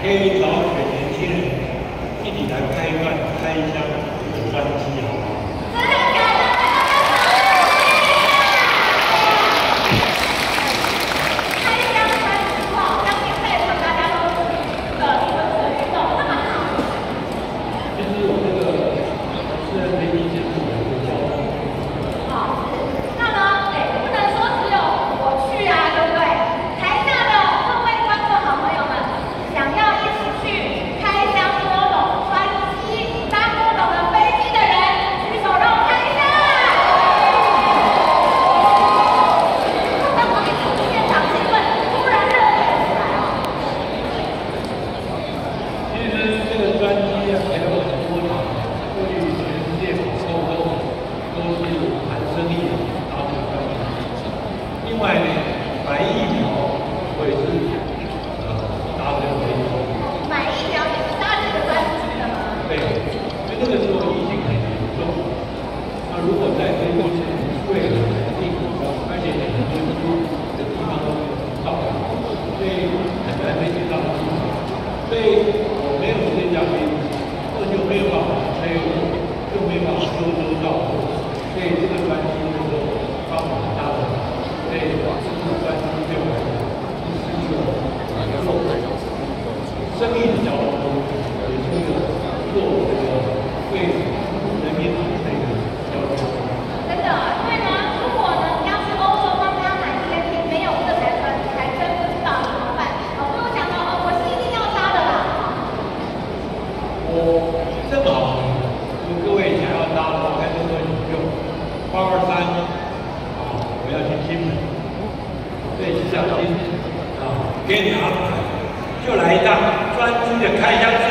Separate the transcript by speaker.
Speaker 1: 以找几个年轻人一起来开一段开箱的专辑，好不好？ 另外呢，买疫苗我也是搭这个飞机。
Speaker 2: 买疫苗也是搭这个专机的吗？
Speaker 1: 对，因为那个时候疫情很严重，那如果在飞过去贵了肯定，而且很多的地方都到不了，所以很难飞机到的地方，所以我没有这架飞机，这就没有办法飞，就没有办法周到，所以这个专机那时候帮我们搭的。 所以，这个专辑对我来讲是一个生意的交流，也是一个做这个为人民好的一个交流。
Speaker 2: 真的，因为呢，如果呢你要去欧洲帮他买这些没有这台专辑，还真不知道怎么办。所以我想到，我是一定要搭的啦。
Speaker 1: 我正好，各位想要搭的话，开车都有用。823。 我要去金门，所以小心啊，给你安排，就来一趟专机的开箱。